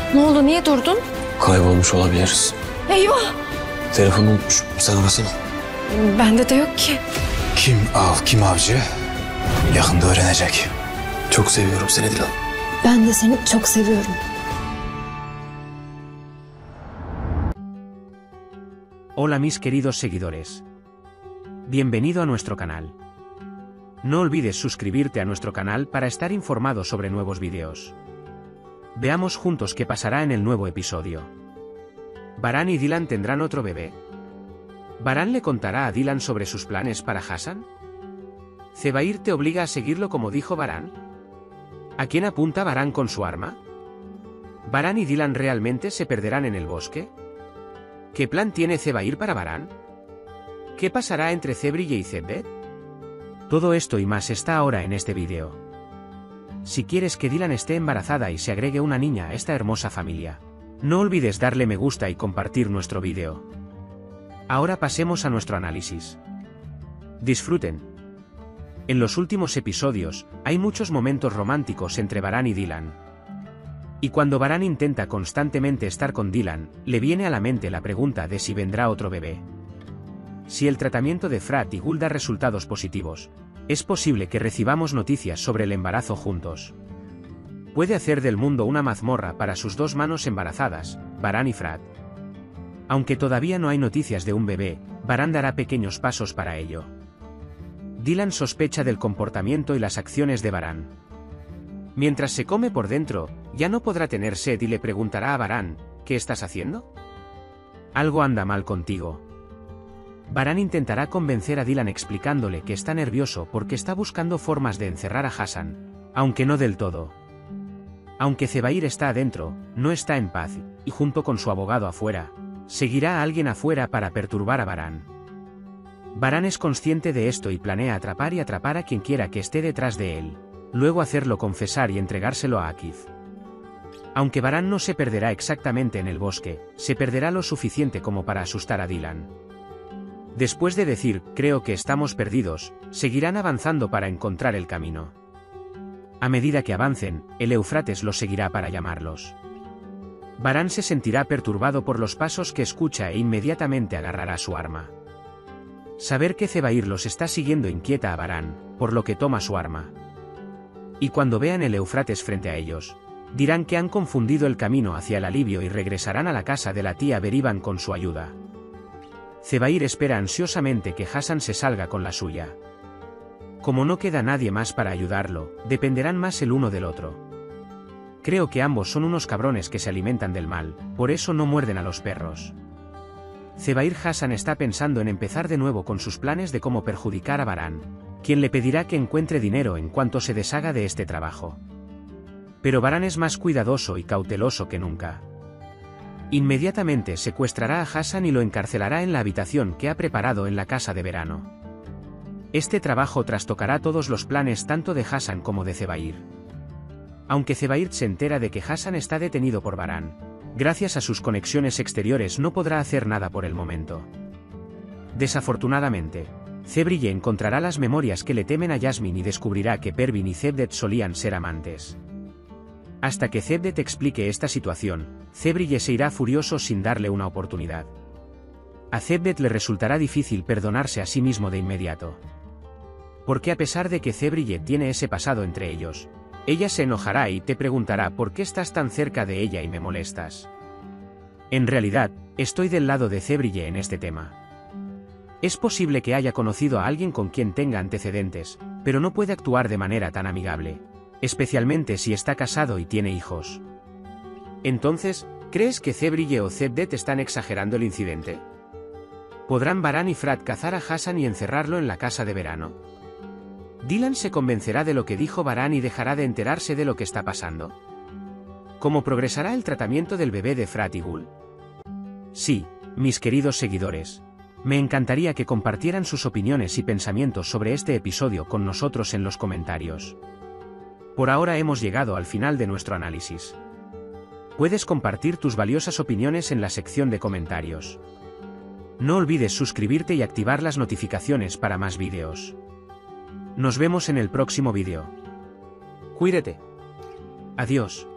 Ne oldu, niye durdun? Kaybolmuş olabiliriz. Eyvah! Telefonu unutmuşum. Sen arasana. Bende de yok ki. Kim av, kim avcı? Yakında öğrenecek. Çok seviyorum seni Dilan. Ben de seni çok seviyorum. Hola mis queridos seguidores. Bienvenido a nuestro canal. No olvides suscribirte a nuestro canal para estar informado sobre nuevos vídeos. Veamos juntos qué pasará en el nuevo episodio. ¿Baran y Dylan tendrán otro bebé? ¿Baran le contará a Dylan sobre sus planes para Hassan? ¿Zebair te obliga a seguirlo como dijo Baran? ¿A quién apunta Baran con su arma? ¿Baran y Dylan realmente se perderán en el bosque? ¿Qué plan tiene Zebair para Baran? ¿Qué pasará entre Zebrille y Zebdet? Todo esto y más está ahora en este vídeo. Si quieres que Dylan esté embarazada y se agregue una niña a esta hermosa familia, no olvides darle me gusta y compartir nuestro vídeo. Ahora pasemos a nuestro análisis. Disfruten. En los últimos episodios, hay muchos momentos románticos entre Baran y Dylan. Y cuando Baran intenta constantemente estar con Dylan, le viene a la mente la pregunta de si vendrá otro bebé. Si el tratamiento de Frat y Gul da resultados positivos, es posible que recibamos noticias sobre el embarazo juntos. Puede hacer del mundo una mazmorra para sus dos manos embarazadas, Baran y Frat. Aunque todavía no hay noticias de un bebé, Baran dará pequeños pasos para ello. Dylan sospecha del comportamiento y las acciones de Baran. Mientras se come por dentro, ya no podrá tener sed y le preguntará a Baran, ¿qué estás haciendo? Algo anda mal contigo. Baran intentará convencer a Dylan explicándole que está nervioso porque está buscando formas de encerrar a Hassan, aunque no del todo. Aunque Zebair está adentro, no está en paz, y junto con su abogado afuera, seguirá a alguien afuera para perturbar a Baran. Baran es consciente de esto y planea atrapar a quien quiera que esté detrás de él, luego hacerlo confesar y entregárselo a Akif. Aunque Baran no se perderá exactamente en el bosque, se perderá lo suficiente como para asustar a Dylan. Después de decir, creo que estamos perdidos, seguirán avanzando para encontrar el camino. A medida que avancen, el Éufrates los seguirá para llamarlos. Baran se sentirá perturbado por los pasos que escucha e inmediatamente agarrará su arma. Saber que Zebair los está siguiendo inquieta a Baran, por lo que toma su arma. Y cuando vean el Éufrates frente a ellos, dirán que han confundido el camino hacia el alivio y regresarán a la casa de la tía Berivan con su ayuda. Zebair espera ansiosamente que Hassan se salga con la suya. Como no queda nadie más para ayudarlo, dependerán más el uno del otro. Creo que ambos son unos cabrones que se alimentan del mal, por eso no muerden a los perros. Zebair Hassan está pensando en empezar de nuevo con sus planes de cómo perjudicar a Baran, quien le pedirá que encuentre dinero en cuanto se deshaga de este trabajo. Pero Baran es más cuidadoso y cauteloso que nunca. Inmediatamente secuestrará a Hassan y lo encarcelará en la habitación que ha preparado en la casa de verano. Este trabajo trastocará todos los planes tanto de Hassan como de Zebair. Aunque Zebair se entera de que Hassan está detenido por Baran, gracias a sus conexiones exteriores no podrá hacer nada por el momento. Desafortunadamente, Zebrille encontrará las memorias que le temen a Yasmin y descubrirá que Pervin y Zebdet solían ser amantes. Hasta que Zebdet explique esta situación, Zebrille se irá furioso sin darle una oportunidad. A Zebdet le resultará difícil perdonarse a sí mismo de inmediato. Porque a pesar de que Zebrille tiene ese pasado entre ellos, ella se enojará y te preguntará por qué estás tan cerca de ella y me molestas. En realidad, estoy del lado de Zebrille en este tema. Es posible que haya conocido a alguien con quien tenga antecedentes, pero no puede actuar de manera tan amigable, especialmente si está casado y tiene hijos. Entonces, ¿crees que Zebrille o Zebdet están exagerando el incidente? ¿Podrán Baran y Frat cazar a Hassan y encerrarlo en la casa de verano? ¿Dylan se convencerá de lo que dijo Baran y dejará de enterarse de lo que está pasando? ¿Cómo progresará el tratamiento del bebé de Frat y Gul? Sí, mis queridos seguidores. Me encantaría que compartieran sus opiniones y pensamientos sobre este episodio con nosotros en los comentarios. Por ahora hemos llegado al final de nuestro análisis. Puedes compartir tus valiosas opiniones en la sección de comentarios. No olvides suscribirte y activar las notificaciones para más vídeos. Nos vemos en el próximo vídeo. Cuídate. Adiós.